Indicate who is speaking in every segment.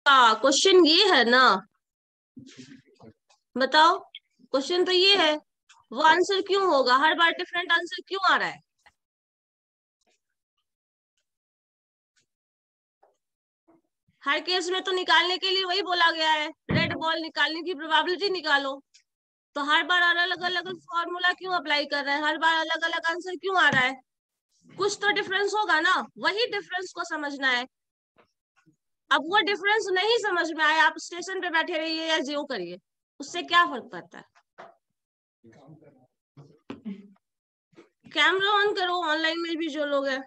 Speaker 1: Question ये है ना, बताओ। क्वेश्चन तो ये है, वो आंसर क्यों होगा? हर बार डिफरेंट आंसर क्यों आ रहा है? हर केस में तो निकालने के लिए वही बोला गया है, रेड बॉल निकालने की प्रोबेबिलिटी निकालो। तो हर बार अलग अलग फॉर्मूला क्यों अप्लाई कर रहे हैं? हर बार अलग अलग आंसर क्यों आ रहा है? कुछ तो डिफरेंस होगा ना, वही डिफरेंस को समझना है। अब वो डिफरेंस नहीं समझ में आया, आप स्टेशन पे बैठे रहिए या जियो करिए, उससे क्या फर्क पड़ता है? कैमरा ऑन करो, ऑनलाइन में भी जो लोग हैं।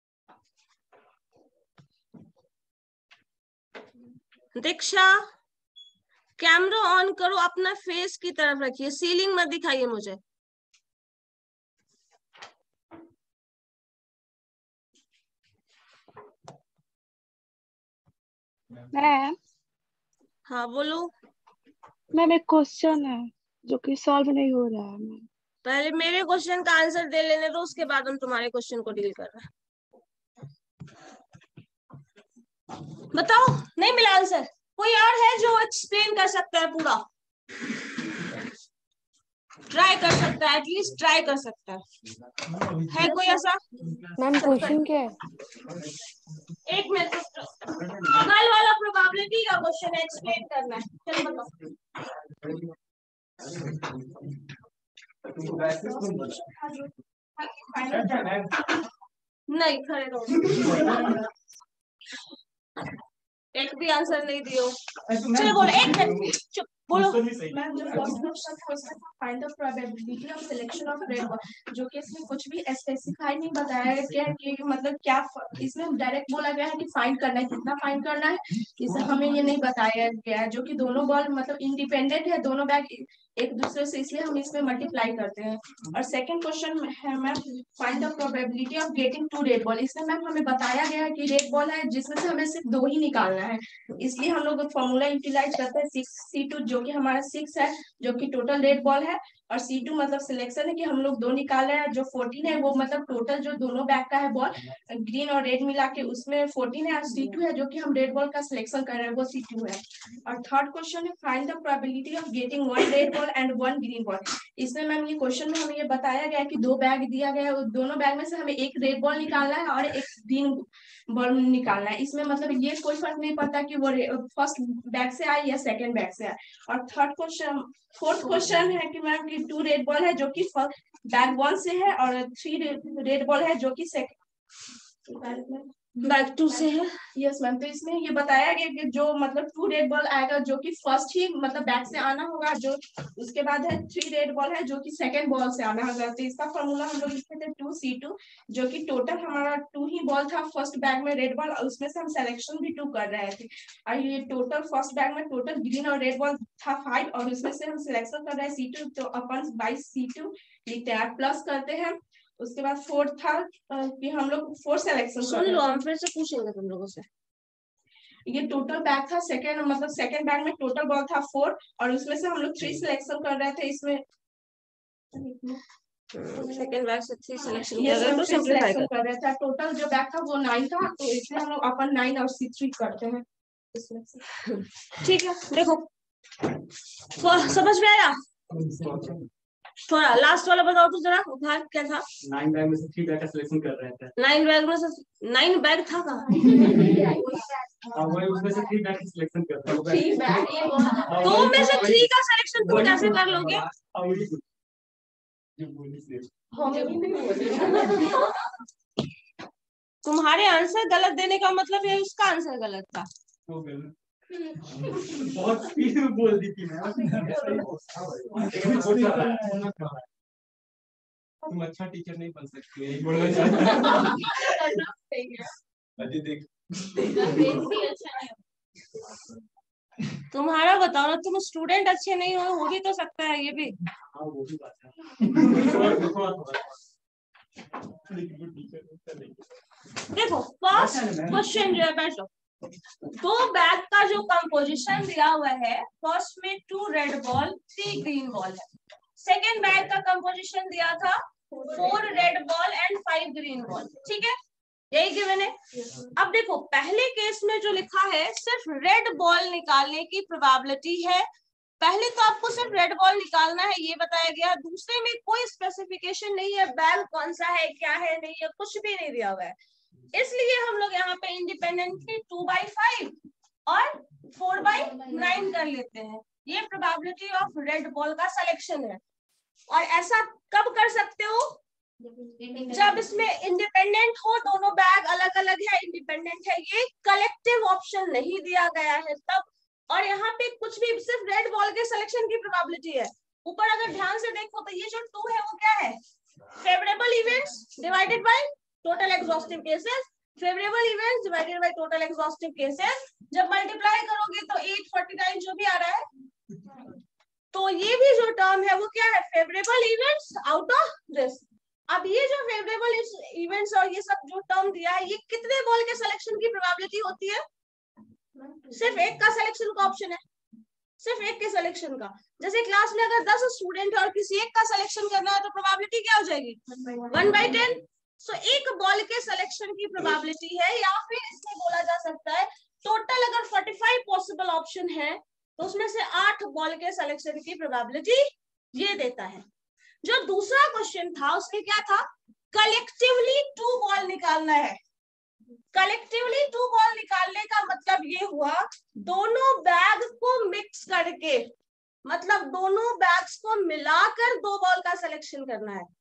Speaker 1: दीक्षा, कैमरा ऑन करो, अपना फेस की तरफ रखिए, सीलिंग मत दिखाइए मुझे।
Speaker 2: मैम,
Speaker 1: हाँ बोलो।
Speaker 2: मैम एक क्वेश्चन है जो कि सॉल्व नहीं हो रहा है मैम।
Speaker 1: पहले मेरे क्वेश्चन का आंसर दे लेने दो, उसके बाद हम तुम्हारे क्वेश्चन को डील कर रहे हैं। बताओ, नहीं मिला आंसर? कोई और है जो एक्सप्लेन कर सकता है पूरा? ट्राई कर सकता है, एटलीस्ट ट्राई कर सकता है कोई ऐसा?
Speaker 3: मैम क्वेश्चन क्या है?
Speaker 1: एक मिनट, कल वाला प्रोबेबिलिटी का क्वेश्चन है, एक्सप्लेन करना है। चलो बताओ। नहीं, खड़े रहो। एक भी आंसर नहीं दियो। चलो बोलो, एक मिनट चुप बोलो।
Speaker 4: मैम, जो फर्स्ट क्वेश्चन था उसमें था find the probability of selection of red ball, जो कि इसमें कुछ भी स्पेसिफाई नहीं बताया गया कि मतलब क्या इसमें डायरेक्ट बोला गया है कि फाइंड करना है, कितना फाइंड करना है, इसे हमें ये नहीं बताया गया है। जो कि दोनों बॉल मतलब इंडिपेंडेंट है, दोनों बैग एक दूसरे से, इसलिए हम इसमें मल्टीप्लाई करते हैं। और सेकंड क्वेश्चन है ma'am, find the probability of getting 2 red ball. इसमें मैम हमें बताया गया है कि रेड बॉल है जिसमें से हमें सिर्फ 2 ही निकालना है, इसलिए हम लोग फॉर्मूला यूटिलाइज करते हैं 6C2, जो कि हमारा 6 है, जो कि टोटल रेड बॉल है, और C2 मतलब सिलेक्शन है कि हम लोग 2 निकाल रहे हैं, जो 14 है वो मतलब टोटल जो दोनों बैग का है बॉल ग्रीन और रेड मिला के उसमें 14 है, और C2 है जो कि हम रेड बॉल का सिलेक्शन कर रहे हैं वो C2 है। और थर्ड क्वेश्चन है find the probability of getting 1 red ball and 1 green ball. इसमें मैम ये क्वेश्चन में हमें ये बताया गया है कि 2 बैग दिया गया है, दोनों बैग में से हमें एक रेड बॉल निकालना है और एक ग्रीन बॉल निकालना है। इसमें मतलब ये कोई फर्क नहीं पड़ता कि वो फर्स्ट बैग से आए या सेकंड बैग से आए। और फोर्थ क्वेश्चन है कि मैम की 2 रेड बॉल है जो कि बैग 1 से है, और 3 रेड बॉल है जो कि सेकंड
Speaker 1: बैग 2 से है।
Speaker 4: यस मैम, तो इसमें ये बताया गया कि जो मतलब 2 रेड बॉल आएगा जो कि फर्स्ट ही मतलब बैग से आना होगा, जो उसके बाद है 3 रेड बॉल है जो कि सेकंड बॉल से आना होगा। तो इसका फॉर्मूला हम लोग लिखते थे 2C2, जो कि टोटल हमारा 2 ही बॉल था फर्स्ट बैग में रेड बॉल, और उसमें से हम सिलेक्शन भी 2 कर रहे थे। और ये टोटल फर्स्ट बैग में टोटल ग्रीन और रेड बॉल था 5, और उसमें से हम सिलेक्शन कर रहे हैं C2, तो अपन बाई C2 लिखते हैं, प्लस करते हैं। उसके बाद फोर्थ था कि हम लोग 4 सिलेक्शन
Speaker 1: सुन लो, हम फिर से पूछेंगे तुम लोगों से।
Speaker 4: ये टोटल बैग था सेकंड, मतलब सेकंड बैग में टोटल बॉल था 4, और उसमें से हम लोग 3 सिलेक्शन कर रहे थे। इसमें
Speaker 1: सेकंड बैग से 3 सिलेक्शन
Speaker 4: ये
Speaker 1: कर रहे, तो सिंपलीफाई
Speaker 4: कर रहे थे। टोटल जो बैग था वो 9 था, तो इसमें हम लोग अपन 9 और C3 करते हैं इसमें से।
Speaker 1: ठीक है। देखो, समझ में आया? थोड़ा लास्ट वाला बताओ तो जरा, उधार क्या था?
Speaker 5: 9 बैग में से 3 बैग का सिलेक्शन कर रहे थे।
Speaker 1: 9 बैग में से 9 बैग था कहाँ?
Speaker 5: वही उसमें से 3 बैग का सिलेक्शन कर रहे थे।
Speaker 4: 3 बैग,
Speaker 1: 2 में से 3 का सिलेक्शन तुम कैसे कर लोगे? तुम्हारे आंसर गलत देने का मतलब है उसका आंसर गलत था।
Speaker 5: बहुत स्पीड में बोल दी थी तुम अच्छा टीचर नहीं बन सकती, यही बोलना चाहती हूँ। देख
Speaker 1: तुम्हारा बताओ ना, तुम स्टूडेंट अच्छे नहीं हो भी तो सकता है ये भी।
Speaker 5: हाँ वो भी बात है।
Speaker 1: देखो फर्स्ट क्वेश्चन जो है, बैठो। 2 बैग का जो कंपोजिशन दिया हुआ है, फर्स्ट में 2 रेड बॉल 3 ग्रीन बॉल है। सेकेंड बैग का कंपोजिशन दिया था 4 red ball and 5 green ball, ठीक है। यही गिवन है। अब देखो पहले केस में जो लिखा है सिर्फ रेड बॉल निकालने की प्रोबेबिलिटी है। पहले तो आपको सिर्फ रेड बॉल निकालना है ये बताया गया, दूसरे में कोई स्पेसिफिकेशन नहीं है, बैग कौन सा है क्या है नहीं है, कुछ भी नहीं दिया हुआ है। इसलिए हम लोग यहाँ पे इंडिपेंडेंटली 2/5 और 4/9 कर लेते हैं। ये प्रोबेबिलिटी ऑफ रेड बॉल का सिलेक्शन है। और ऐसा कब कर सकते हो? जब इसमें इंडिपेंडेंट हो, दोनों बैग अलग अलग है, इंडिपेंडेंट है, ये कलेक्टिव ऑप्शन नहीं दिया गया है तब। और यहाँ पे कुछ भी सिर्फ रेड बॉल के सिलेक्शन की प्रोबेबिलिटी है। ऊपर अगर ध्यान से देखो तो ये जो 2 है वो क्या है? Favourable events divided by total exhaustive cases, favourable events divided by total exhaustive cases. जब मल्टीप्लाई करोगे तो 849 जो भी आ रहा है, तो ये भी जो टर्म है वो क्या है? Favourable events out of this. अब ये जो फेवरेबल इवेंट्स और ये सब जो टर्म दिया है, ये कितने बॉल के सिलेक्शन की प्रोबेबिलिटी होती है? सिर्फ एक का सिलेक्शन का ऑप्शन है, सिर्फ एक के सिलेक्शन का। जैसे क्लास में अगर 10 स्टूडेंट है और किसी एक का सिलेक्शन करना है तो प्रोबेबिलिटी क्या हो जाएगी? 1/10। सो एक बॉल के सिलेक्शन की प्रोबेबिलिटी है, या फिर इसमें बोला जा सकता है टोटल अगर 45 पॉसिबल ऑप्शन है तो उसमें से 8 बॉल के सिलेक्शन की प्रोबेबिलिटी ये देता है। जो दूसरा क्वेश्चन था उसमें क्या था? कलेक्टिवली 2 बॉल निकालना है। कलेक्टिवली 2 बॉल निकालने का मतलब ये हुआ दोनों बैग को मिक्स करके, मतलब दोनों बैग्स को मिलाकर 2 बॉल का सिलेक्शन करना है।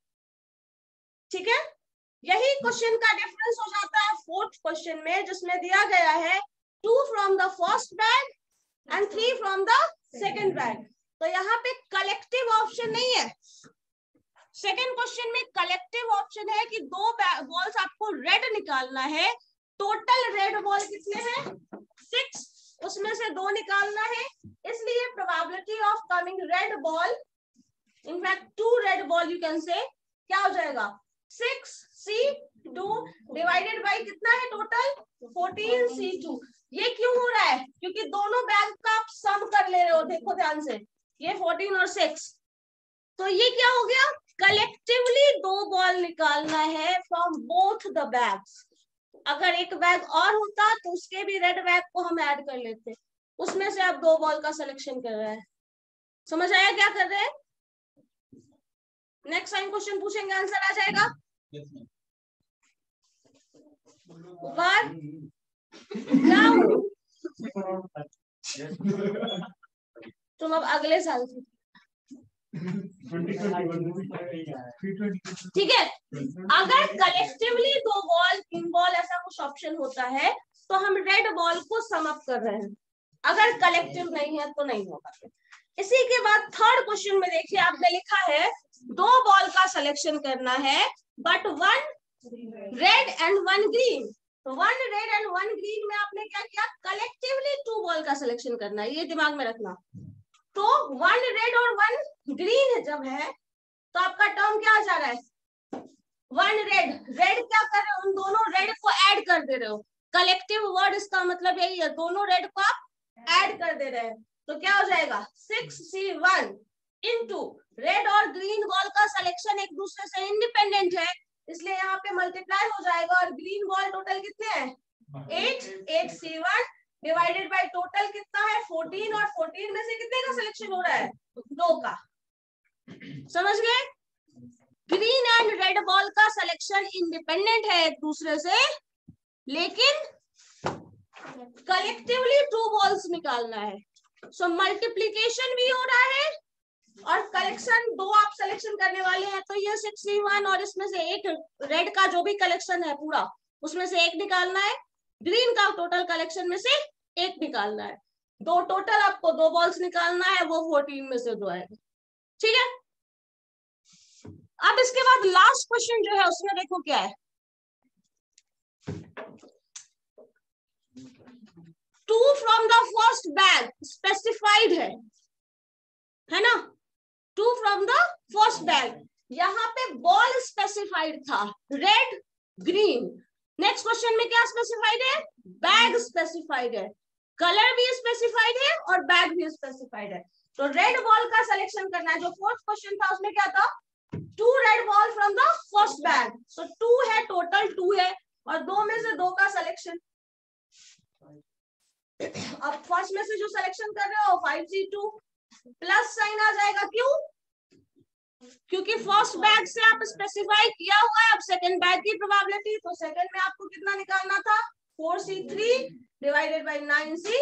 Speaker 1: ठीक है, यही क्वेश्चन का डिफरेंस हो जाता है 4th क्वेश्चन में, जिसमें दिया गया है 2 from the first bag and 3 from the second bag. तो यहाँ पे कलेक्टिव ऑप्शन नहीं है। सेकेंड क्वेश्चन में कलेक्टिव ऑप्शन है कि 2 बॉल्स आपको रेड निकालना है। टोटल रेड बॉल कितने हैं? 6, उसमें से 2 निकालना है। इसलिए probability of coming red ball, in fact 2 red ball you can say, क्या हो जाएगा? 6C2 डिवाइडेड बाय कितना है टोटल? 14C2। ये क्यों हो रहा है? क्योंकि दोनों बैग का आप सम कर ले रहे हो। देखो ध्यान से, ये 14 और 6, तो ये क्या हो गया? कलेक्टिवली 2 बॉल निकालना है फ्रॉम बोथ द बैग्स। अगर एक बैग और होता तो उसके भी रेड बैग को हम ऐड कर लेते, उसमें से आप 2 बॉल का सिलेक्शन कर रहे हैं। समझ आया क्या कर रहे हैं? नेक्स्ट टाइम क्वेश्चन पूछेंगे, आंसर आ जाएगा। ऊपर डाउन। तुम अब अगले साल से, ठीक है। अगर कलेक्टिवली 2 बॉल 3 बॉल ऐसा कुछ ऑप्शन होता है तो हम रेड बॉल को सम अप कर रहे हैं। अगर कलेक्टिव नहीं है तो नहीं होगा। इसी के बाद 3rd क्वेश्चन में देखिए आपने लिखा है 2 बॉल का सिलेक्शन करना है बट 1 रेड एंड 1 ग्रीन। तो 1 रेड एंड 1 ग्रीन में आपने क्या किया? कलेक्टिवली 2 बॉल का सिलेक्शन करना है, ये दिमाग में रखना। तो 1 रेड और 1 ग्रीन जब है तो आपका टर्म क्या आ जा रहा है? 1 रेड। रेड क्या कर रहे हो? उन दोनों रेड को ऐड कर दे रहे हो। कलेक्टिव वर्ड इसका मतलब यही है, दोनों रेड को आप ऐड कर दे रहे हैं। तो क्या हो जाएगा? 6C1 इंटू रेड और ग्रीन बॉल का सिलेक्शन एक दूसरे से इंडिपेंडेंट है, इसलिए यहाँ पे मल्टीप्लाई हो जाएगा। और ग्रीन बॉल टोटल कितने हैं? 8C1 डिवाइडेड बाय टोटल कितना है? 14। और 14 में से कितने का सिलेक्शन हो रहा है? 2 का। समझ गए? ग्रीन एंड रेड बॉल का सिलेक्शन इंडिपेंडेंट है एक दूसरे से, लेकिन कलेक्टिवली 2 बॉल्स निकालना है। सो मल्टीप्लीकेशन भी हो रहा है और कलेक्शन 2 आप सिलेक्शन करने वाले हैं। तो ये 6C1 और इसमें से एक रेड का जो भी कलेक्शन है पूरा, उसमें से 1 निकालना है। ग्रीन का टोटल कलेक्शन में से 1 निकालना है। 2 टोटल आपको 2 बॉल्स निकालना है, वो 14 में से 2 आएगा। ठीक है। अब इसके बाद लास्ट क्वेश्चन जो है उसमें देखो क्या है। 2 from the first bag specified है ना? 2 फ्रॉम द फर्स्ट बैग, यहाँ पे बॉल स्पेसिफाइड था रेड ग्रीन। नेक्स्ट क्वेश्चन में क्या स्पेसिफाइड है? बैग स्पेसिफाइड है, कलर भी स्पेसिफाइड है और बैग भी स्पेसिफाइड है। तो रेड बॉल का सिलेक्शन करना है। जो 4th क्वेश्चन था उसमें क्या था? 2 red ball from the first bag. So 2 है, टोटल 2 है और 2 में से 2 का सिलेक्शन। अब फर्स्ट में से जो सिलेक्शन कर रहे हो 5C2 प्लस साइन आ जाएगा, क्यों? क्योंकि फर्स्ट बैग से आप स्पेसिफाई किया हुआ है। अब सेकंड बैग की प्रोबेबिलिटी, तो सेकंड में आपको कितना निकालना था? 4C3 डिवाइडेड बाय 9C,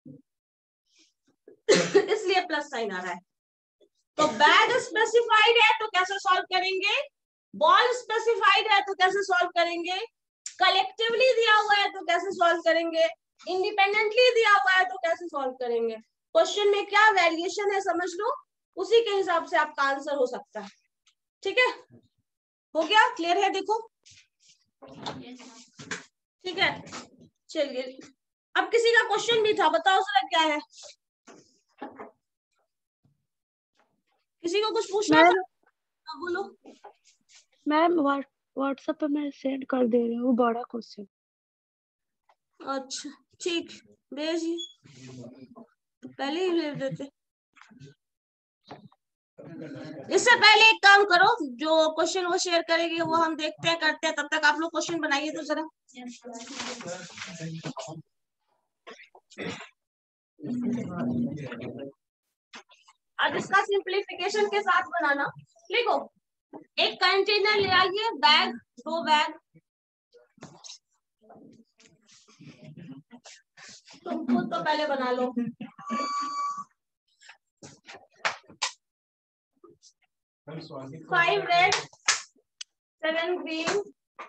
Speaker 1: इसलिए प्लस साइन आ रहा है। तो बैग स्पेसिफाइड है तो कैसे सॉल्व करेंगे, बॉल स्पेसिफाइड है तो कैसे सॉल्व करेंगे, कलेक्टिवली दिया हुआ है तो कैसे सॉल्व करेंगे, इंडिपेंडेंटली दिया हुआ है तो कैसे सॉल्व करेंगे। क्वेश्चन में क्या वेरिएशन है समझ लो, उसी के हिसाब से आपका आंसर हो सकता है। ठीक है, हो गया? क्लियर है? देखो, ठीक है, चलिए अब किसी का क्वेश्चन भी था, बताओ जरा क्या है, किसी को कुछ पूछना था? बोलो।
Speaker 2: मैम व्हाट्सएप पे मैं सेंड कर दे रही हूँ बड़ा क्वेश्चन।
Speaker 1: अच्छा ठीक, भेजिए, तो पहले ही भेज देते। इससे पहले एक काम करो, जो क्वेश्चन वो शेयर करेगी वो हम देखते हैं, करते हैं, तब तक आप लोग क्वेश्चन बनाइए तो जरा। अब इसका सिंप्लीफिकेशन के साथ बनाना। लिखो, एक कंटेनर ले आइए, बैग, 2 बैग, तुम खुद तो पहले बना लो। 5 रेड, 7 ग्रीन,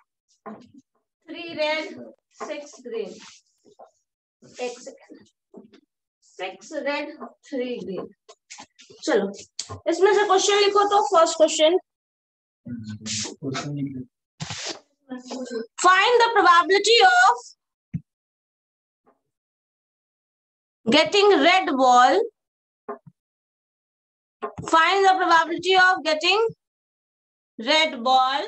Speaker 1: 3 रेड, 6 ग्रीन। एक सेकेंड, 6 रेड, 3 ग्रीन। चलो इसमें से क्वेश्चन लिखो। तो first question, find the probability of getting red ball, find the probability of getting red ball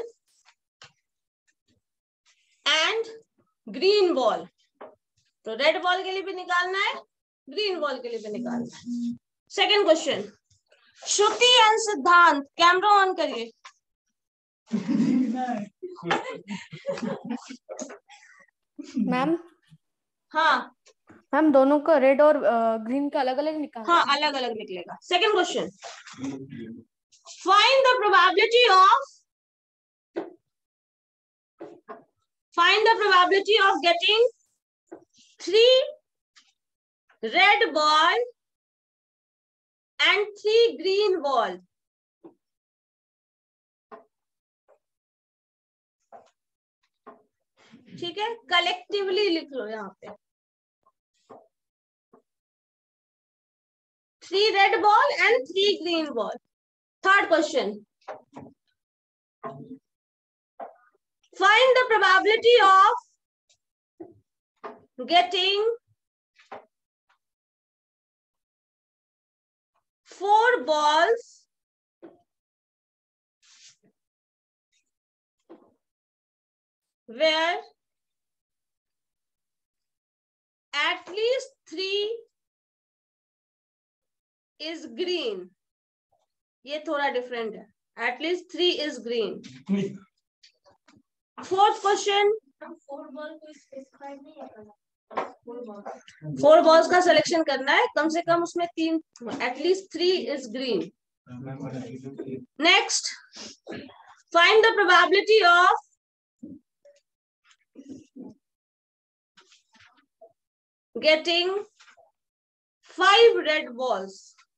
Speaker 1: and green ball। तो रेड बॉल के लिए भी निकालना है, ग्रीन बॉल के लिए भी निकालना है। Second question, Shruti and Siddhant, camera on करिए।
Speaker 3: मैम,
Speaker 1: हाँ
Speaker 3: मैम दोनों का रेड और ग्रीन का अलग अलग निकालना
Speaker 1: हाँ,
Speaker 3: है।
Speaker 1: अलग अलग निकलेगा। Second question, find the probability of getting 3 red ball and 3 green ball। ठीक है, कलेक्टिवली लिख लो यहाँ पे, 3 red ball and 3 green ball। Third question, find the probability of getting 4 balls where at least 3 is green। ये थोड़ा different है, at least 3 is green। Fourth question, 4 balls का selection करना है, कम से कम उसमें 3, at least 3 is green। Next, find the probability of getting 5 red balls।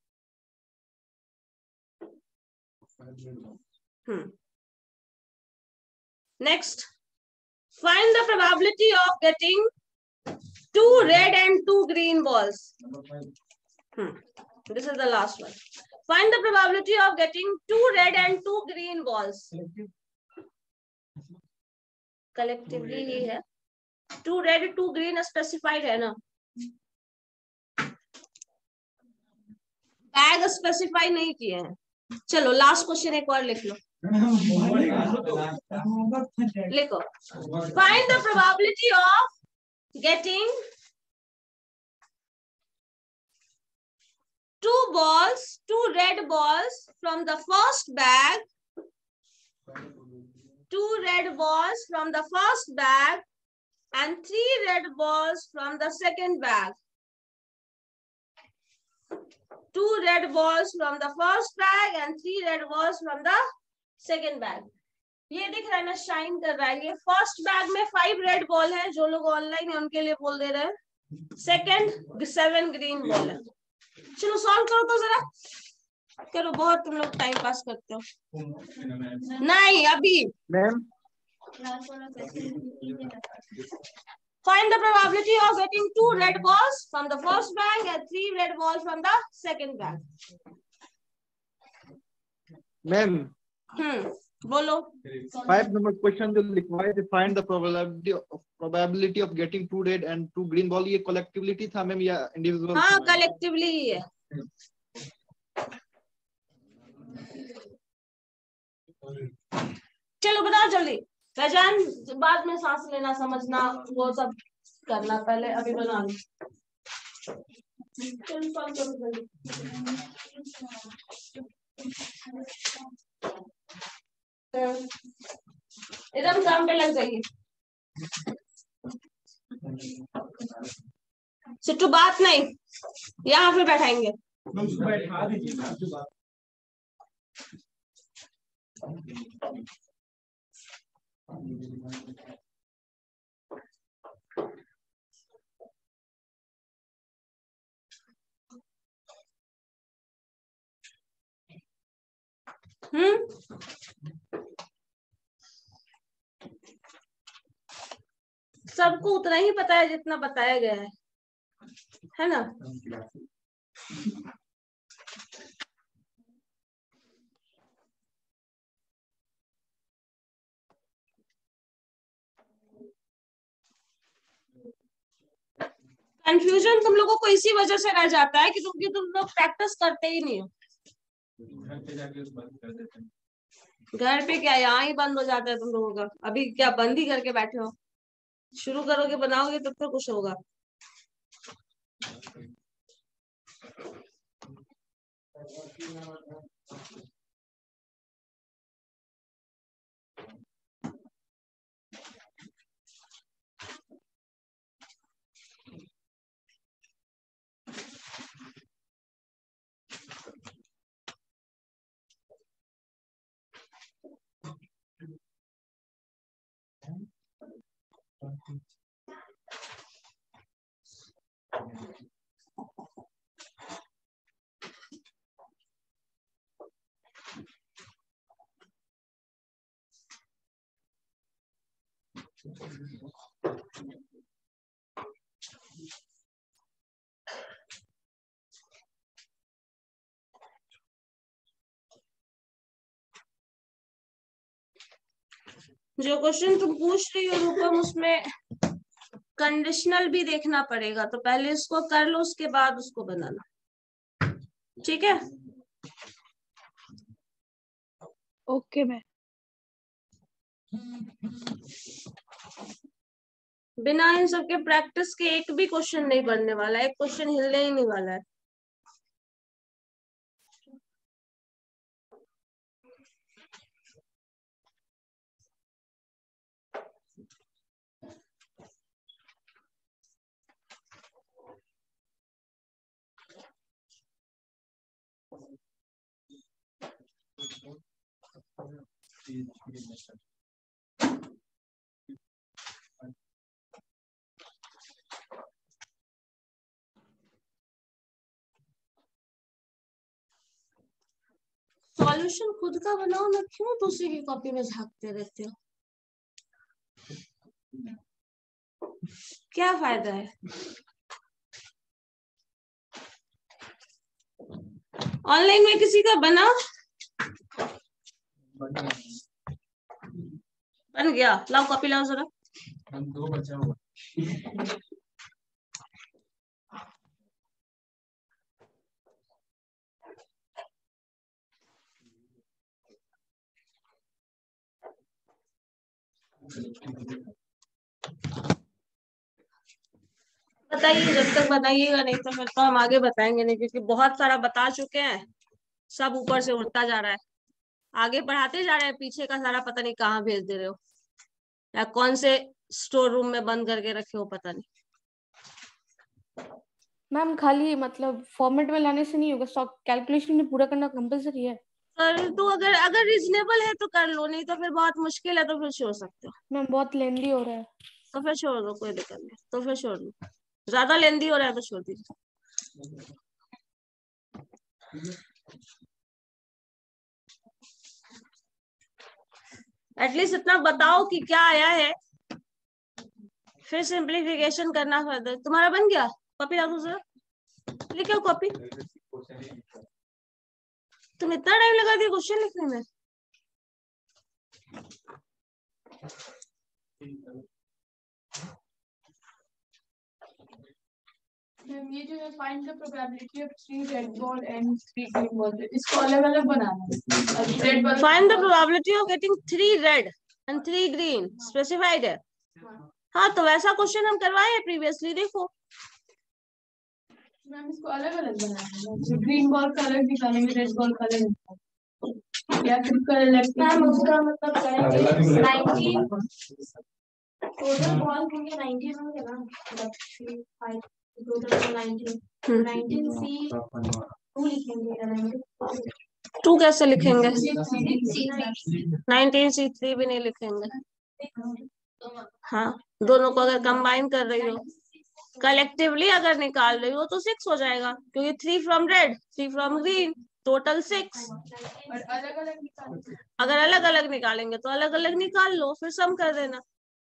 Speaker 1: Next, find the probability of getting 2 red and 2 green balls। This is the last one। Find the probability of getting 2 red and 2 green balls। Collectively ही है, 2 red 2 green specified है ना, bag specify नहीं किए हैं। चलो last question एक और लिख लो, लिखो, find the probability of getting 2 red balls from the first bag 2 red balls from the first bag and 3 red balls from the second bag. 2 red balls from the first bag and 3 red balls from the second bag. ये दिख रहा है ना, shine कर रहा है। ये first bag में 5 रेड बॉल है, जो लोग ऑनलाइन है उनके लिए बोल दे रहे हैं। सेकंड 7 ग्रीन बॉल है। चलो सॉल्व करो तो जरा, करो, बहुत तुम लोग टाइम पास करते हो। नहीं अभी
Speaker 6: ma'am
Speaker 1: find the probability of getting 2 red balls from the first bag and 3 red balls from the second bag.
Speaker 6: Ma'am
Speaker 1: बोलो।
Speaker 6: 5 number क्वेश्चन जो लिखवाए थे, find the probability of getting 2 red and 2 green ball, ये collectively था ma'am या individual?
Speaker 1: हाँ collectively ही है। चलो बताओ जल्दी। पहचान बाद में सांस लेना समझना वो सब करना, पहले अभी बना लो। एकदम काम पे लग जाइए। सिट्टू बात नहीं, यहाँ पे बैठाएंगे।
Speaker 5: बैठा दीजिए।
Speaker 1: सबको उतना ही पता है जितना बताया गया है ना? कंफ्यूजन तुम लोगों को इसी वजह से रह जाता है कि तुम लोग प्रैक्टिस करते ही नहीं हो।
Speaker 5: घर पे जाके बंद कर देते हैं।
Speaker 1: घर पे क्या, यहाँ ही बंद हो जाता है तुम लोगों का। अभी क्या बंद ही करके बैठे हो? शुरू करोगे बनाओगे तब तो कुछ होगा। जो क्वेश्चन तुम पूछ रही हो रूपम, उसमें कंडीशनल भी देखना पड़ेगा, तो पहले इसको कर लो, उसके बाद उसको बनाना, ठीक है?
Speaker 2: Okay ma'am.
Speaker 1: बिना इन सबके प्रैक्टिस के एक भी क्वेश्चन नहीं बनने वाला है, एक क्वेश्चन हिलने ही नहीं वाला है। सॉल्यूशन खुद का बनाओ ना, क्यों दूसरे की कॉपी में झांकते रहते हो? क्या फायदा है? ऑनलाइन में किसी का बना बन गया, लाओ कॉपी लाओ जरा।
Speaker 5: हम 2 बचा हुआ।
Speaker 1: बताइए, जब तक बताइएगा नहीं तो फिर तो हम आगे बताएंगे नहीं, क्योंकि बहुत सारा बता चुके हैं, सब ऊपर से उड़ता जा रहा है। आगे पढ़ाते जा रहे हैं, पीछे का सारा पता नहीं कहाँ भेज दे रहे हो, या कौन से स्टोर रूम में बंद करके रखे हो पता नहीं।
Speaker 3: मैम खाली मतलब फॉर्मेट में लाने से नहीं होगा, स्टॉक कैलकुलेशन भी पूरा करना कंपलसरी है।
Speaker 1: पर तो अगर रिजनेबल है तो कर लो, नहीं तो फिर बहुत मुश्किल है तो फिर छोड़ सकते हो।
Speaker 3: मैम बहुत लेंदी हो रहा है।
Speaker 1: तो फिर छोड़ दो, कोई दिक्कत नहीं, तो फिर छोड़ दो। ज्यादा लेंदी हो रहा है तो छोड़ दीजिए। एटलीस्ट इतना बताओ कि क्या आया है, फिर सिंप्लीफिकेशन करना फर्दर। तुम्हारा बन गया? कॉपी ला दो जरा, लेके आओ कॉपी। तुम इतना टाइम लगा दिया क्वेश्चन लिखने में?
Speaker 4: ये जो है find the probability of 3 red ball and 3 green ball, इसको अलग अलग बनाना है। Red ball
Speaker 1: find the probability of getting 3 red and 3 green specified है। हाँ तो वैसा क्वेश्चन हम करवाए हैं प्रीवियसली, देखो।
Speaker 4: मैम इसको अलग अलग बनाना है, ग्रीन बॉल का अलग निकालेंगे, रेड बॉल का अलग निकालेंगे, या फिर कलेक्ट। मैम उसका मतलब करेंगे 19 टोटल बॉल होंगे 19 होंगे ना, मतलब 5 टोटल 19 सी 2 लिखेंगे।
Speaker 1: 2 कैसे लिखेंगे? 19C3 भी नहीं लिखेंगे। हाँ, दोनों को अगर कंबाइन कर रही हो, कलेक्टिवली अगर निकाल रही हो तो 6 हो जाएगा, क्योंकि 3 from red 3 from green, total 6।
Speaker 4: और अलग अलग निकालेंगे,
Speaker 1: अगर अलग अलग निकालेंगे तो अलग अलग निकाल लो, फिर सम कर देना।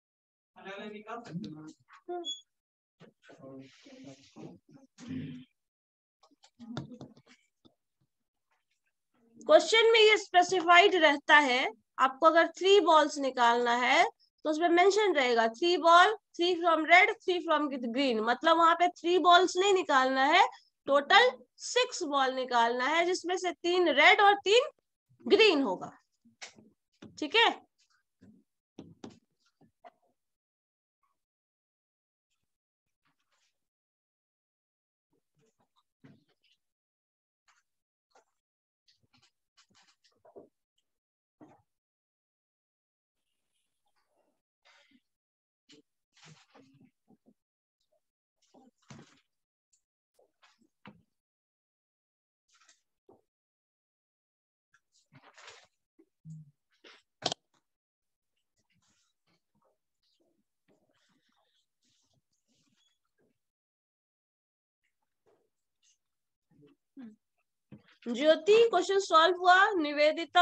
Speaker 1: क्वेश्चन में ये स्पेसिफाइड रहता है, आपको अगर 3 बॉल्स निकालना है तो उसमें मेंशन रहेगा 3 ball, 3 from red 3 from green, मतलब वहां पे 3 बॉल्स नहीं निकालना है, टोटल 6 बॉल निकालना है, जिसमें से 3 रेड और 3 ग्रीन होगा। ठीक है? ज्योति क्वेश्चन सॉल्व हुआ? निवेदिता?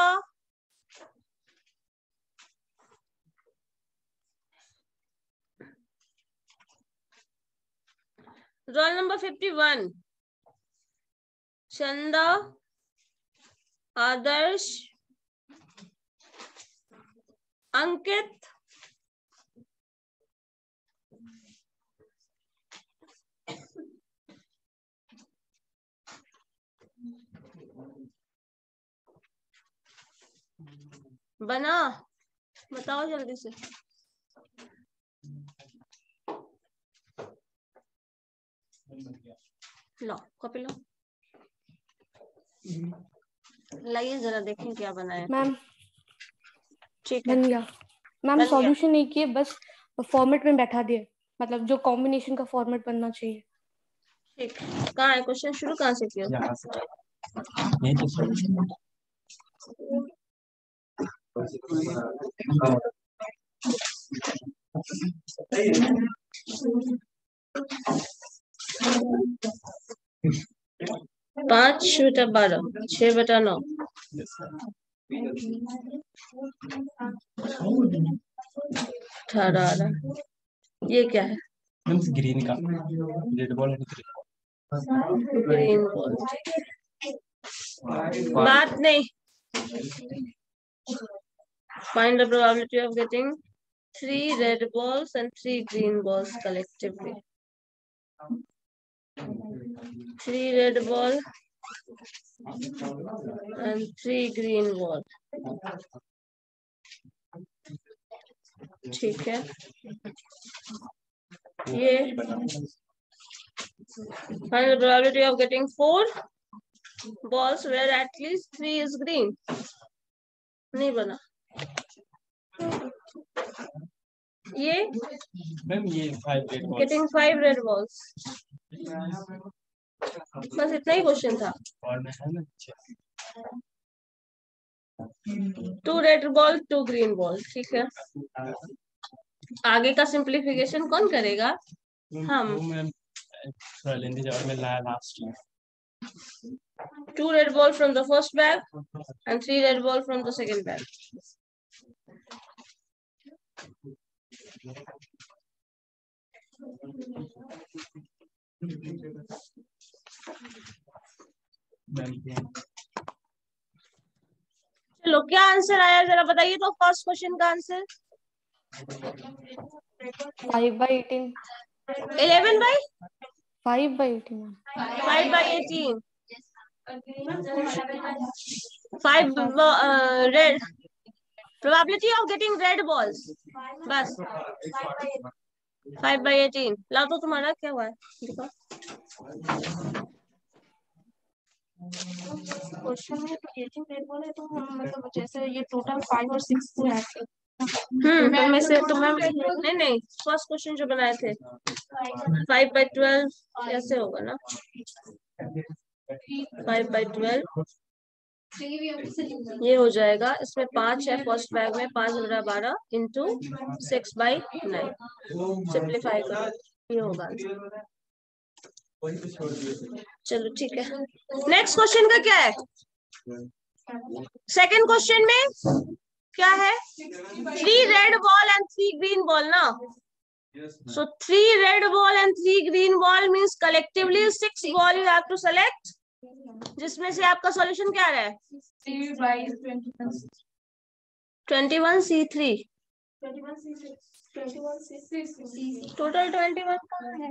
Speaker 1: रोल नंबर 51, चंदा, आदर्श, अंकित, बना, बताओ जल्दी से। लो कॉपी लो, लाइए जरा देखें क्या बना है।
Speaker 3: मैम
Speaker 1: ठीक है,
Speaker 3: बन गया। मैम
Speaker 1: बन
Speaker 3: सॉल्यूशन नहीं किए, बस फॉर्मेट में बैठा दिए, मतलब जो कॉम्बिनेशन का फॉर्मेट बनना चाहिए।
Speaker 1: ठीक। कहाँ है क्वेश्चन? शुरू कहाँ से किया?
Speaker 5: यहाँ से यही तो solution है।
Speaker 1: पाँच 5/12, 6/9, 18। ये क्या है?
Speaker 5: ग्रीन का रेड बॉल
Speaker 1: ग्रीन बॉल, बात नहीं। Find the probability of getting 3 red balls and 3 green balls collectively. 3 red ball and 3 green ball. ठीक है, ये find the probability of getting 4 balls where at least 3 is green. नहीं बना। ये
Speaker 5: ma'am ये 5 red balls
Speaker 1: getting 5 red balls, बस इतना ही question था।
Speaker 5: और में है ना
Speaker 1: 2 रेड बॉल 2 ग्रीन बॉल, ठीक है। आगे का सिंप्लीफिकेशन कौन करेगा? हम।
Speaker 5: मैम थोड़ा लेंदी जवाब में लाया last year
Speaker 1: 2 red ball from the first bag and 3 red ball from the second bag. चलो क्या आंसर आया जरा बताइए तो फर्स्ट क्वेश्चन का answer
Speaker 3: 5/18 5/18
Speaker 1: 5/18 5 red probability of getting red balls, बस 5/18। ला तो तुम्हारा क्या हुआ है दिखाओ।
Speaker 4: क्वेश्चन में तो 18 रेड बॉल है, तो हम मतलब जैसे ये टोटल 5 और 6 को ऐड कर
Speaker 1: तो में से तो मैम नहीं फर्स्ट क्वेश्चन जो बनाए थे 5/12 ऐसे होगा ना, 5/12 ये हो जाएगा। इसमें 5 है फर्स्ट बैग में, 5 बटा 12 इंटू 6/9 सिंप्लीफाई करो, ये होगा। चलो ठीक है, नेक्स्ट क्वेश्चन का क्या है? सेकंड क्वेश्चन में क्या है? 3 red ball and 3 green ball ना, so 3 red ball and 3 green ball means collectively 6 ball you have to select, जिसमें से आपका सॉल्यूशन क्या रहा है? 21C3 टोटल 21 कहाँ है?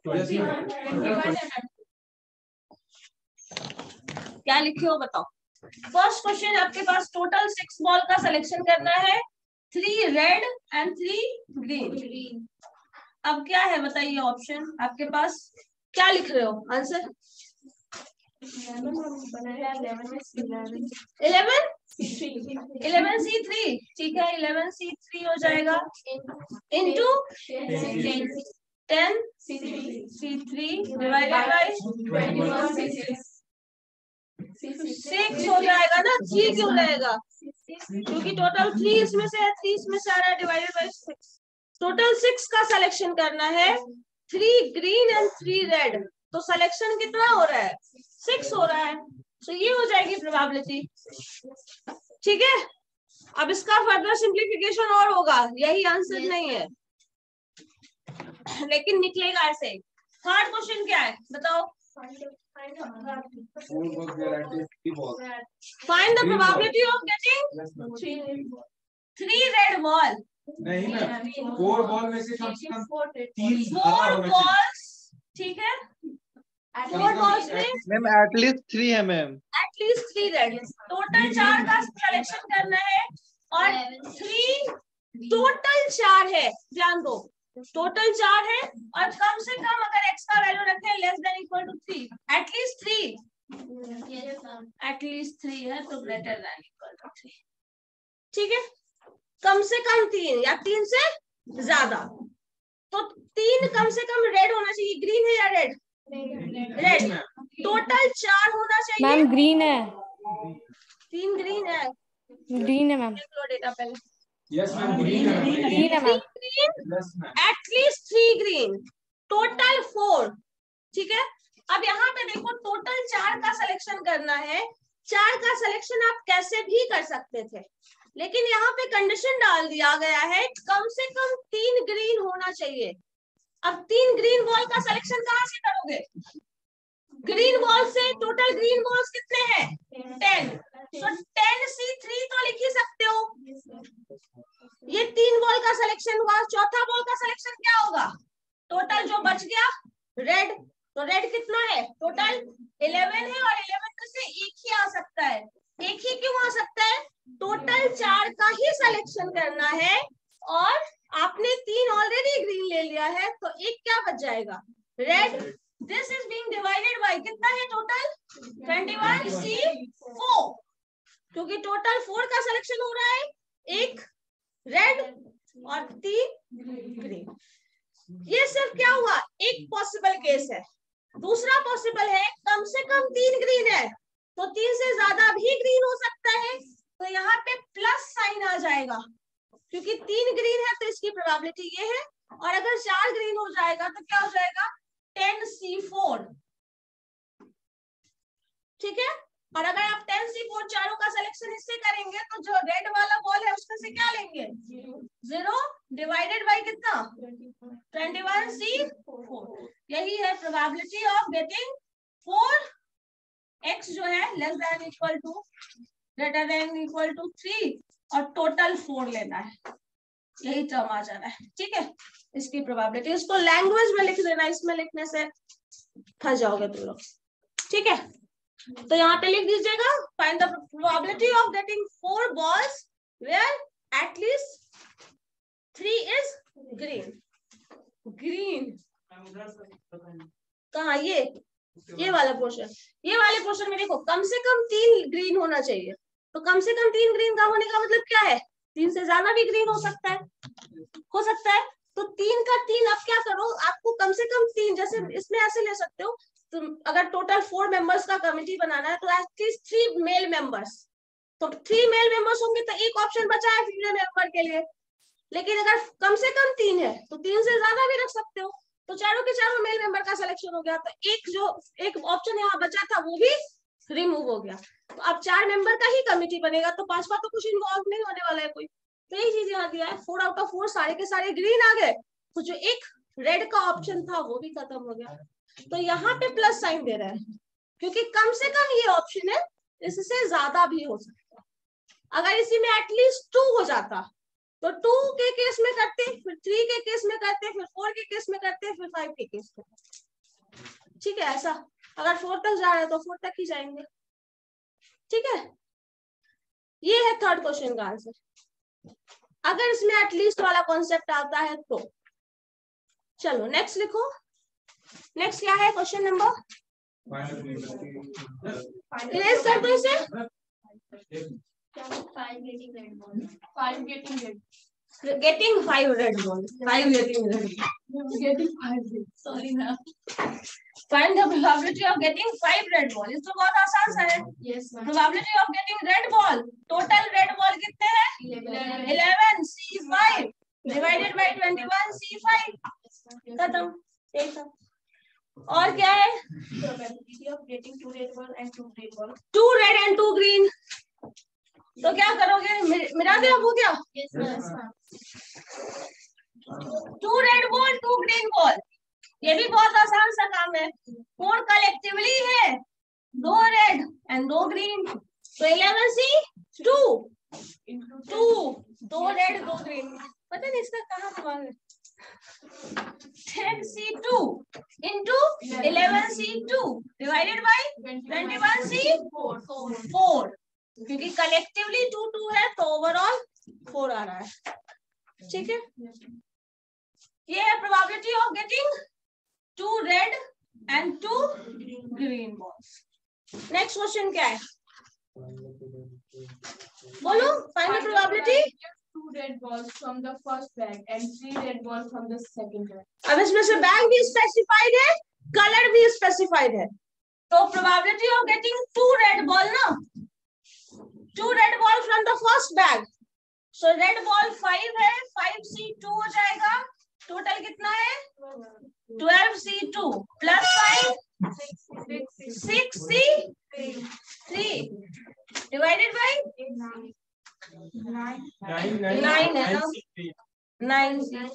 Speaker 1: क्या लिखे हो बताओ। फर्स्ट क्वेश्चन आपके पास टोटल 6 बॉल का सिलेक्शन करना है, 3 रेड एंड 3 ग्रीन। अब क्या है बताइए ऑप्शन आपके पास, क्या लिख रहे हो आंसर? 11C3 ठीक है, 11C3 हो जाएगा इंटू 10C3 डिवाइडेड बाई 6 हो जाएगा ना। 3 क्यों रहेगा? क्योंकि टोटल 3 इसमें से है, 3 इसमें से आ रहा है, डिवाइडेड बाई 6। टोटल 6 का सिलेक्शन करना है, 3 ग्रीन एंड 3 रेड, तो सिलेक्शन कितना हो रहा है? 6 हो रहा है, तो ये हो जाएगी प्रोबेबिलिटी। ठीक है, अब इसका फर्दर सिंप्लीफिकेशन और होगा, यही आंसर नहीं है लेकिन निकलेगा ऐसे। थर्ड क्वेश्चन क्या है बताओ? Find the probability of getting 3 red ball.
Speaker 5: नहीं मैम 4 बॉल में से कम
Speaker 1: 4 बॉल्स, ठीक है, 4 बॉल्स में
Speaker 6: मैम एटलीस्ट 3 है मैम,
Speaker 1: एटलीस्ट 3 रेड, टोटल 4 का सिलेक्शन करना है और 3 टोटल 4 है, ध्यान दो टोटल 4 है और कम से कम अगर x का वैल्यू रखें less than equal to 3, at least 3 है तो ग्रेटर देन इक्वल टू 3। ठीक है, कम से कम 3 या 3 से ज्यादा, तो 3 कम से कम रेड होना चाहिए। ग्रीन है या रेड? रेड। टोटल 4 होना चाहिए।
Speaker 3: मैम ग्रीन है,
Speaker 1: 3 ग्रीन है,
Speaker 3: ग्रीन है मैम,
Speaker 1: देख लो डेटा पहले।
Speaker 5: यस मैम ग्रीन है
Speaker 3: ग्रीन है ma'am,
Speaker 5: yes ma'am
Speaker 1: at least 3 green, total 4। ठीक है, अब यहाँ पे देखो टोटल 4 का सिलेक्शन करना है। 4 का सिलेक्शन आप कैसे भी कर सकते थे, लेकिन यहाँ पे कंडीशन डाल दिया गया है कम से कम 3 ग्रीन होना चाहिए। अब 3 ग्रीन बॉल का सिलेक्शन कहाँ से करोगे? ग्रीन बॉल से। टोटल ग्रीन बॉल्स कितने हैं? 10, तो 10C3 तो लिख ही सकते हो। ये 3 बॉल का सिलेक्शन हुआ, चौथा बॉल का सिलेक्शन क्या होगा? टोटल जो बच गया रेड, तो रेड कितना है? टोटल 11 है और 11 में से एक ही आ सकता है। एक ही क्यों आ सकता है? टोटल 4 का ही सिलेक्शन करना है और आपने 3 ऑलरेडी ग्रीन ले लिया है, तो एक क्या बच जाएगा? Red. This is being divided by कितना है टोटल? 21C4। क्योंकि टोटल 4 का सिलेक्शन हो रहा है, 1 रेड और 3 ग्रीन। ये सिर्फ क्या हुआ, एक पॉसिबल केस है। दूसरा पॉसिबल है कम से कम 3 ग्रीन है, तो 3 से ज्यादा भी ग्रीन हो सकता है, तो यहाँ पे प्लस साइन आ जाएगा, क्योंकि 3 ग्रीन है तो इसकी प्रोबेबिलिटी ये है। और अगर 4 ग्रीन हो जाएगा तो क्या हो जाएगा, 10C4, ठीक है। और अगर आप 10C4 चारों का सिलेक्शन इससे करेंगे तो जो रेड वाला बॉल है उसमें से क्या लेंगे, 0 डिवाइडेड बाय कितना, 21C4। यही है प्रोबेबिलिटी ऑफ गेटिंग 4x जो है less than equal to greater than equal to 3 और टोटल 4 लेना है, यही टर्म आ जाना है, ठीक है। इसकी प्रोबेबिलिटी, इसको लैंग्वेज में लिख देना, इसमें लिखने से फंस जाओगे तुम लोग, ठीक है। तो यहाँ पे लिख दीजिएगा, find the probability of getting 4 balls where at least 3 is green। Green कहाँ, ये वाला पोर्शन, ये वाले पोर्शन में देखो कम से कम 3 ग्रीन होना चाहिए। तो कम से कम 3 ग्रीन का होने का मतलब क्या है, 3 से ज्यादा भी ग्रीन हो सकता है। तो 3 का 3, अब क्या करो, आपको कम से कम 3, जैसे इसमें ऐसे ले सकते हो तुम, अगर टोटल 4 मेंबर्स का कमिटी बनाना है तो एटलीस्ट 3 मेल मेंबर्स, तो 3 मेल मेंबर्स होंगे तो एक ऑप्शन बचा है फीमेल मेंबर के लिए। लेकिन अगर कम से कम 3 है तो 3 से ज्यादा भी रख सकते हो, तो चारों के चारों मेल मेंबर का सिलेक्शन हो गया, तो एक ऑप्शन यहाँ बचा था वो भी रिमूव हो गया। तो अब 4 मेंबर का ही कमिटी बनेगा, तो 5वां तो कुछ इन्वॉल्व नहीं होने वाला है कोई। तो यही चीज यहाँ दिया है, 4 आउट ऑफ 4 सारे के सारे ग्रीन आ गए, तो जो एक रेड का ऑप्शन था वो भी खत्म हो गया। तो यहाँ पे प्लस साइन दे रहा है, क्योंकि कम से कम ये ऑप्शन है, इससे ज्यादा भी हो सकता है। अगर इसी में एटलीस्ट 2 हो जाता तो 2 के केस में करते, फिर 3 के केस में करते, फिर 4 के केस में करते, फिर 5 के केस में, ठीक है। ऐसा अगर 4 तक जा रहे हैं तो 4 तक ही जाएंगे, ठीक है। ये है थर्ड क्वेश्चन का आंसर, अगर इसमें एटलीस्ट वाला कॉन्सेप्ट आता है तो। चलो नेक्स्ट लिखो, नेक्स्ट क्या है क्वेश्चन नंबर, इरेज कर दो इसे।
Speaker 4: 5 getting red ball, 5 getting red,
Speaker 1: getting 5 red ball, 5 getting red,
Speaker 4: getting 5 red, sorry ma'am,
Speaker 1: find the probability of getting 5 red ball। इस तो बहुत आसान सा है।
Speaker 4: yes ma'am,
Speaker 1: probability of getting red ball, total red ball कितने हैं, 11C5 divided by 21C5, खत्म, एक था। और क्या है,
Speaker 4: probability of getting 2 red ball and 2 green ball,
Speaker 1: 2 red and 2 green। तो क्या करोगे, मिला दे, अब हो गया,
Speaker 4: yes ma'am,
Speaker 1: 2 red ball 2 green ball, ये भी बहुत आसान सा काम है। 4 कलेक्टिवली है, 2 रेड एंड 2 ग्रीन, तो 11C2 2 रेड 2 ग्रीन, पता नहीं इसका कहाँ दिमाग है। 10C2 into 11C2 divided by 21C4, क्योंकि कलेक्टिवली 2 है तो ओवरऑल 4 आ रहा है, ठीक है। ये है probability of getting 2 red and 2 green balls. Next question क्या है, बोलो, find the probability.
Speaker 4: 2 red balls from the first bag and 3 red balls from the second bag।
Speaker 1: अब इसमें से बैग भी स्पेसिफाइड है, कलर भी स्पेसिफाइड है, तो probability of getting 2 red ball ना, 2 red ball from the first bag, so red ball 5 है, 5C2 हो जाएगा, टोटल कितना है 12C2 plus 5 6C3 divided by 9 है ना, 9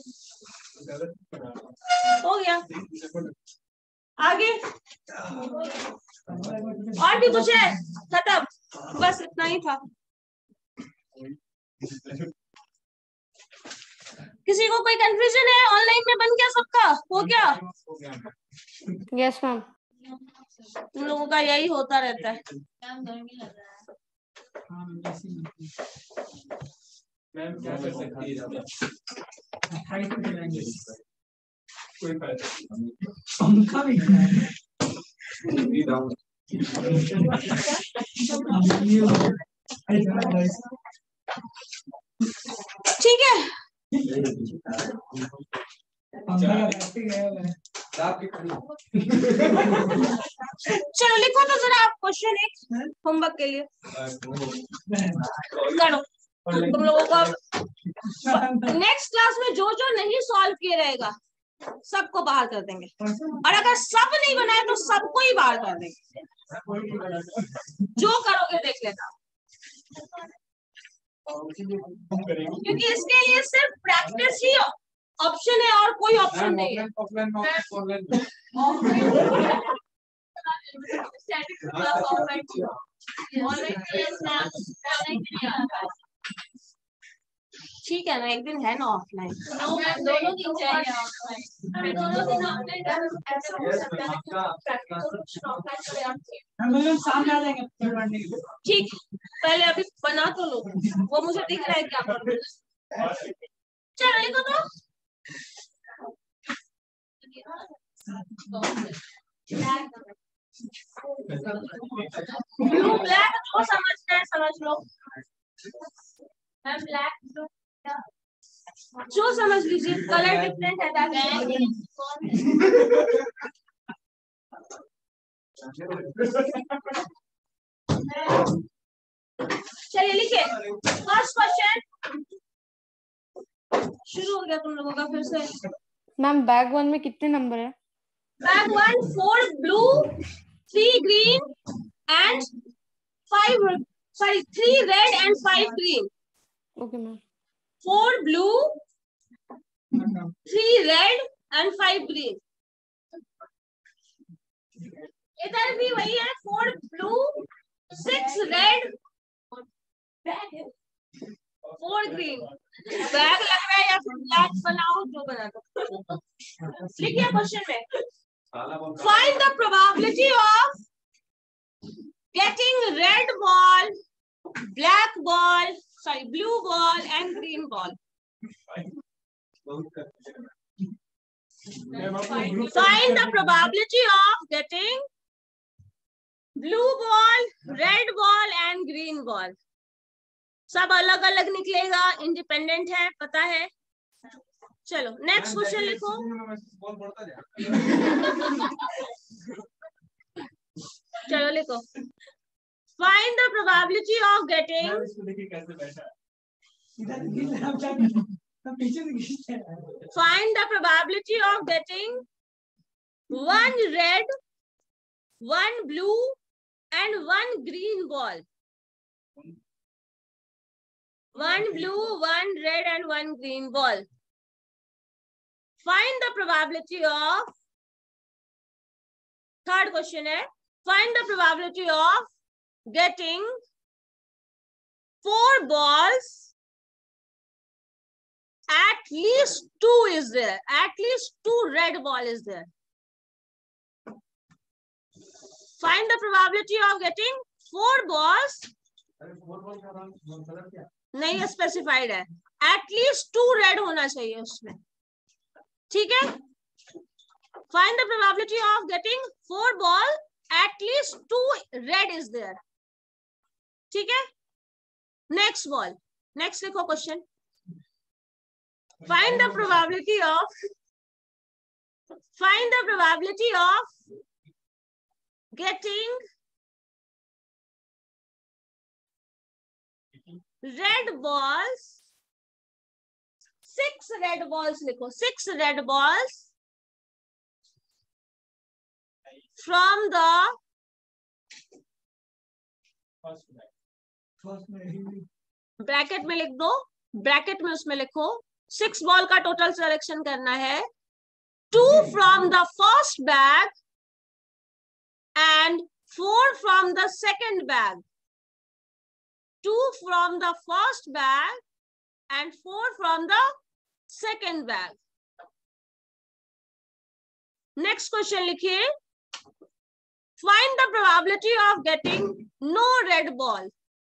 Speaker 1: हो गया। आगे और भी कुछ है, खत्म, बस इतना ही था। किसी को कोई कंफ्यूजन है, ऑनलाइन में बन गया सबका, हो गया?
Speaker 3: यस मैम,
Speaker 1: तुम लोगों का यही होता रहता है।
Speaker 5: मैम क्या कर सकती है, कोई फायदा नहीं।
Speaker 1: ठीक है, चलो लिखो तो जरा आप क्वेश्चन एक होमवर्क के लिए करो तुम लोगों को। नेक्स्ट क्लास में जो जो नहीं सॉल्व किए रहेगा सबको बाहर कर देंगे, और अगर सब नहीं बनाए तो सबको ही बाहर कर देंगे। जो करोगे देख लेना, क्योंकि इसके लिए सिर्फ प्रैक्टिस ही ऑप्शन है और कोई ऑप्शन नहीं है। ठीक है ना, एक दिन है ना ऑफलाइन,
Speaker 4: दोनों दिन चाहिए ऑफलाइन, दोनों दिन ऑफलाइन ऐसा हो सकता है कि सामने आ जाएंगे।
Speaker 1: ठीक, पहले अभी बना तो लो, वो मुझे दिख रहा है क्या करूँ। चलो लिखो तो, ब्लू ब्लैक जो समझना है समझ लो, ब्लैक जो समझ लीजिए, कलर डिफरेंट है। चलिए लिखिए, फर्स्ट क्वेश्चन शुरू हो गया तुम लोगों का फिर से।
Speaker 3: मैम बैग 1 में कितने नंबर है?
Speaker 1: Bag 1 4 blue 3 green and 3 red and 5 green.
Speaker 3: Okay ma'am.
Speaker 1: 4 blue 3 red and 5 green। इधर भी वही है, 4 blue 6 red 4 green। बैग लग रहा है या फिर ब्लैक बनाओ, जो बना दो। लिखिए क्वेश्चन में, find the probability of getting red ball, black ball, blue ball and green ball। Find the probability of getting blue ball, red ball and green ball। सब अलग अलग निकलेगा, इंडिपेंडेंट है, पता है। चलो नेक्स्ट क्वेश्चन लिखो। चलो लिखो, find the probability of getting find the probability of getting 1 red 1 blue and 1 green ball। 1 blue 1 red and 1 green ball। Find the probability of, third question है, find the probability of getting 4 balls, at least 2 is there, at least 2 red ball is there। Find the probability of getting 4 balls, नहीं specified है, at least 2 red होना चाहिए उसमें, ठीक है। Find the probability of getting 4 ball, at least 2 red is there, ठीक है। Next ball, next लिखो question, find the probability of getting red balls, 6 red balls लिखो, 6 red balls from the bracket में लिख दो, ब्रैकेट में उसमें लिखो 6 बॉल का टोटल सिलेक्शन करना है, 2 from the first bag and 4 from the second bag. 2 from the first bag and 4 from the second bag. Next question लिखिए, find the probability of getting no red ball.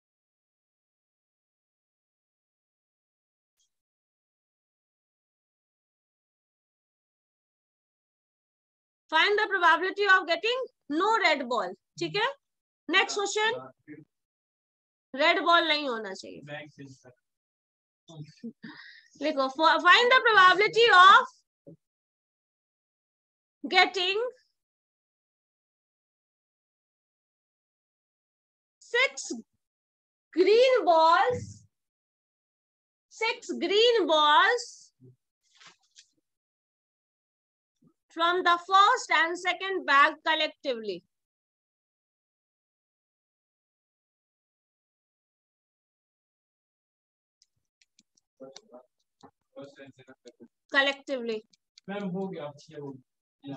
Speaker 1: Find the probability of getting no red ball, ठीक है। Next question, red ball नहीं होना चाहिए।
Speaker 5: Back से sir.
Speaker 1: लिखो, find the probability of getting 6 green balls from the first and second bag collectively. Collectively.
Speaker 5: Ma'am हो गया, अच्छी हो गया।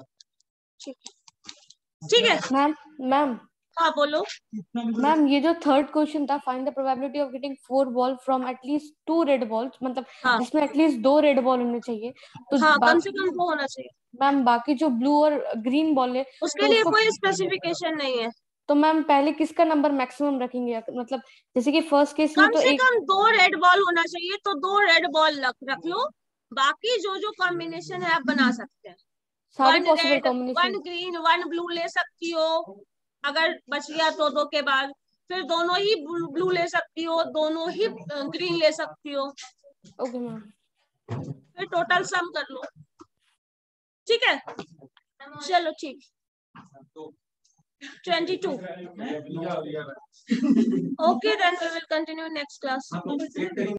Speaker 1: ठीक है
Speaker 3: मैम
Speaker 1: हाँ बोलो।
Speaker 3: मैम ये जो थर्ड क्वेश्चन था, find the probability of getting 4 ball from at least 2 red balls, मतलब
Speaker 1: हाँ
Speaker 3: जिसमें एटलीस्ट 2 रेड बॉल होने चाहिए, तो
Speaker 1: हाँ कम से कम 2 होना चाहिए।
Speaker 3: मैम बाकी जो ब्लू और ग्रीन बॉल है
Speaker 1: उसके लिए कोई स्पेसिफिकेशन नहीं है।
Speaker 3: तो मैम पहले किसका नंबर मैक्सिमम रखेंगे, मतलब जैसे कि फर्स्ट केस में
Speaker 1: कम
Speaker 3: तो
Speaker 1: से कम 2 रेड बॉल होना चाहिए, तो 2 रेड बॉल रख लो। बाकी जो कॉम्बिनेशन है आप बना सकते हैं।
Speaker 3: सारे
Speaker 1: 1
Speaker 3: possible
Speaker 1: red,
Speaker 3: combination.
Speaker 1: 1 green, 1 blue ले सकती हो। अगर बच गया तो 2 के बाद फिर दोनों ही ब्लू ले सकती हो, दोनों ही ग्रीन ले सकती हो।
Speaker 3: Okay ma'am.
Speaker 1: फिर टोटल सम कर लो। ठीक है चलो ठीक। 22. Okay, then we will continue next class.